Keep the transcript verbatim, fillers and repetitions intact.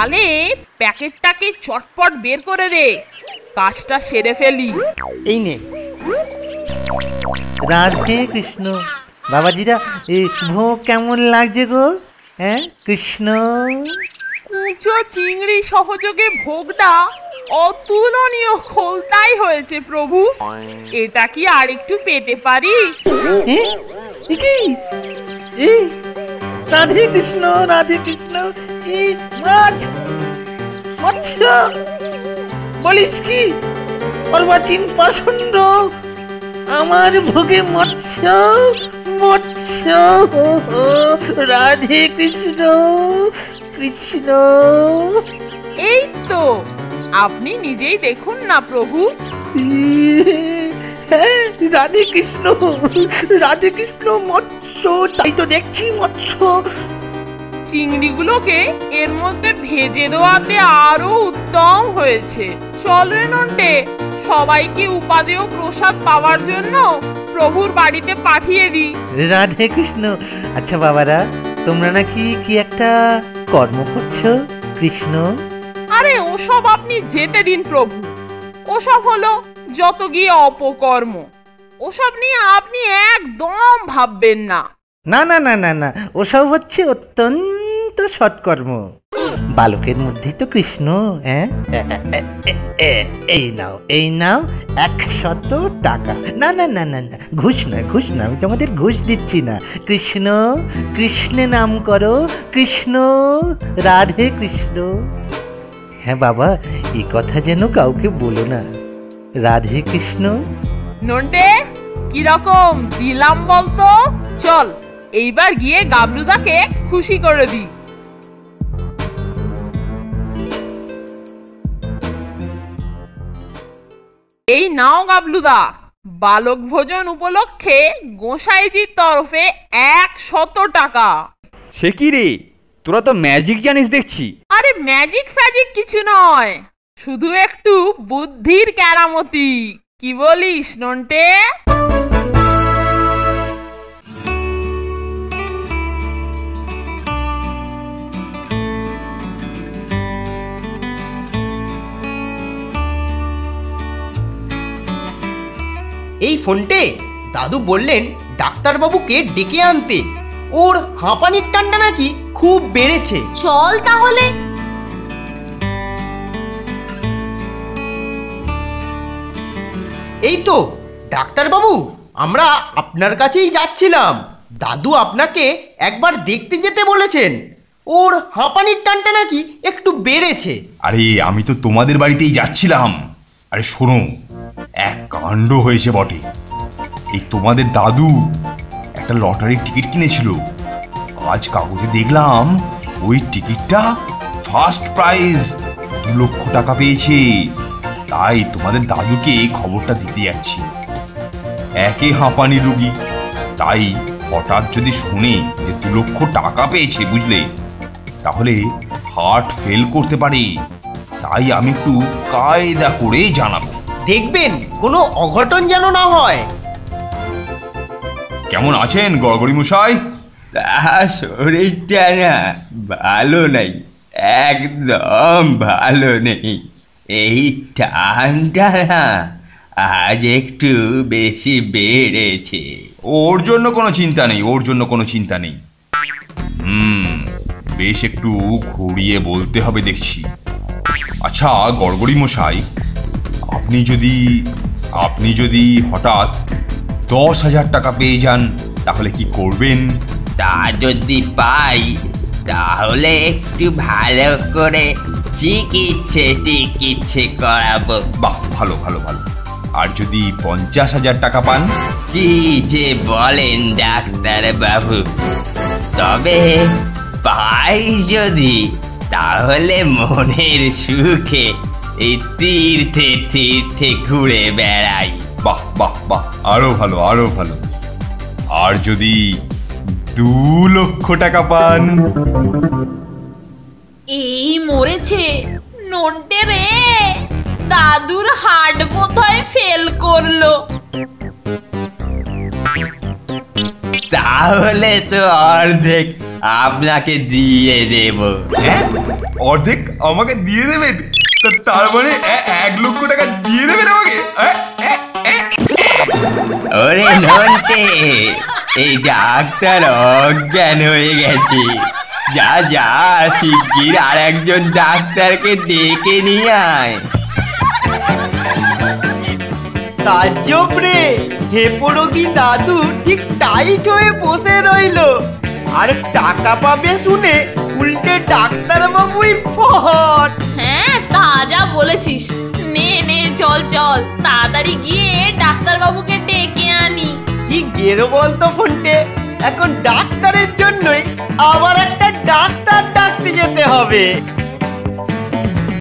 তাহলে প্যাকেটটাকে চটপট বের করে দে, কাজটা সেরে ফেলি। এই নে। রাধে কৃষ্ণ। বাবাজিরা, এই ভোগ কেমন লাগছে গো? হ্যাঁ কৃষ্ণ। কুচো চিংড়ি সহযোগে ভোগটা অতুলনীয় খোলতাই হয়েছে প্রভু। এটা কি আর একটু পেতে পারি? রাধে কৃষ্ণ, রাধে কৃষ্ণ। এই মাছ, মৎস্য বলিস কি? অর্বাচীন পছন্দ আমার ভোগে মৎস্য, মৎস্য। রাধে কৃষ্ণ, কৃষ্ণ। এই তো, আপনি নিজেই দেখুন না প্রভু। হ্যাঁ রাধে কৃষ্ণ, রাধে কৃষ্ণ। মৎস্য, তাই তো দেখছি মৎস্য। চিংড়িগুলোকে এর মধ্যে ভেজে দেওয়াতে আরো উত্তম হয়েছে। চল রে নন্টে, সবাইকে উপাদেয় প্রসাদ পাওয়ার জন্য প্রভুর বাড়িতে পাঠিয়ে দি। রাধে কৃষ্ণ। আচ্ছা বাবারা, তোমরা নাকি কি একটা কর্ম করছো কৃষ্ণ? আরে ওসব আপনি যেতে দিন প্রভু, ওসব হলো যত গিয়ে অপকর্ম। ওসব নিয়ে আপনি একদম ভাববেন না। না না না না না, ওসব হচ্ছে অত্যন্ত সৎকর্ম। বালকের মধ্যেই তো কৃষ্ণ। হ্যাঁ, এই নাও, এই নাও একশত টাকা। না না না না না, ঘুষ নয়, ঘুষ না, আমি তোমাদের ঘুষ দিচ্ছি না। কৃষ্ণ, কৃষ্ণে নাম করো, কৃষ্ণ, রাধে কৃষ্ণ। হ্যাঁ বাবা, এই কথা যেন কাউকে বলো না। রাধে কৃষ্ণ। নন্টে, কিরকম দিলাম বলতো? চল এইবার গিয়ে গাবলুদাকে খুশি করে দি। এই নাও গাবলুদা, বালক ভোজন উপলক্ষে গোসাইজির তরফে একশত টাকা। সে কি রে, তোরা তো ম্যাজিক জানিস দেখছি। আরে ম্যাজিক ফ্যাজিক কিছু নয়, শুধু একটু বুদ্ধির কেরামতি। কি বলিস নন্টে? এই ফোনটে, দাদু বললেন ডাক্তারবাবুকে ডেকে আনতে, ওর হাঁপানির টানটা নাকি খুব বেড়েছে। চল তাহলে। এই তো ডাক্তারবাবু, আমরা আপনার কাছেই যাচ্ছিলাম। দাদু আপনাকে একবার দেখতে যেতে বলেছেন, ওর হাঁপানির টানটা নাকি একটু বেড়েছে। আরে আমি তো তোমাদের বাড়িতেই যাচ্ছিলাম। আরে শোনো, এক কাণ্ড হয়েছে বটে। এই তোমাদের দাদু একটা লটারির টিকিট কিনেছিল। আজ কাগজে দেখলাম ওই টিকিটটা ফার্স্ট প্রাইজ দু লক্ষ টাকা পেয়েছে। তাই তোমাদের দাদুকে খবরটা দিতে যাচ্ছি। একে হাঁপানি রুগী, তাই হঠাৎ যদি শুনে যে দু লক্ষ টাকা পেয়েছে, বুঝলে, তাহলে হার্ট ফেল করতে পারে। তাই আমি একটু কায়দা করে জানাবো। দেখবেন কোনো অঘটন যেন না হয়। কেমন আছেন গড়গড়ি মশাই? তা শরীরটা না ভালো নেই, একদম ভালো নেই। এই টানটা না আজ একটু বেশি বেড়েছে। ওর জন্য কোনো চিন্তা নেই, ওর জন্য কোনো চিন্তা নেই। হুম, বেশ একটু ঘুরিয়ে বলতে হবে দেখছি। আচ্ছা গড়গড়ি মশাই, আপনি যদি আপনি যদি হঠাৎ দশ হাজার টাকা পেয়ে যান, তাহলে কি করবেন? তা যদি পাই তাহলে একটু ভালো করে চিকিৎসে টিকিৎসে করাবো। বাহ, ভালো ভালো ভালো। আর যদি পঞ্চাশ হাজার টাকা পান? কি যে বলেন ডাক্তার বাবু, তবে পাই যদি, তাহলে মনের সুখে এই তীর্থে তীর্থে ঘুরে বেড়াই। বাহ বাহ বাহ, আরো ভালো আরো ভালো। আর যদি দু লক্ষ টাকা পান? এই মরেছে নন্টে রে, দাদুর হার্ট বোধহয় ফেল করলো। তাহলে তো অর্ধেক আপনাকে দিয়ে দেব। হ্যাঁ, অর্ধেক আমাকে দিয়ে দেবেন? তা- তার মানে এ- এক লক্ষ টাকা দিয়ে দেবেন আমাকে? এ, এ, এ, এ। ওরে নন্টে, এই ডাক্তার অজ্ঞান হয়ে গেছে। যা যা শিগগির আর একজন ডাক্তারকে ডেকে নিয়ে আয়। তাজ্জব রে, হেপরোগী দাদু ঠিক টাইট হয়ে বসে রইলো, আর টাকা পাবে শুনে উল্টে ডাক্তার বাবুই ফট। হ্যাঁ, তা যা বলেছিস। নে নে, চল চল, তাড়াতাড়ি গিয়ে ডাক্তার বাবুকে ডেকে আনি। কি গেরো বলতো ফোনটে, এখন ডাক্তারের জন্যই আবার একটা ডাক্তার ডাকতে যেতে হবে।